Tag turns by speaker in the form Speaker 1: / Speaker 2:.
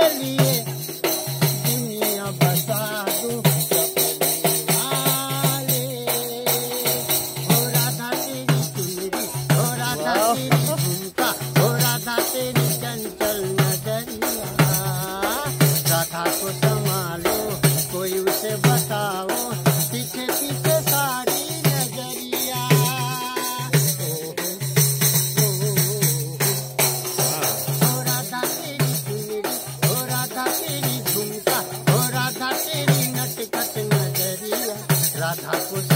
Speaker 1: लिए दुनिया बसा दूं सपने वाले। हो राधा तेरी चुनरी, हो राधा तेरी झुमका, हो राधा तेरी चंचल नजरिया। राधा को संभालो, कोई उसे बताओ, पीछे पीछे सारी नजरिया। हो राधा तेरी चुनरी, हो राधा तेरी झुमका, हो राधा तेरी नटखट नजरिया। राधा को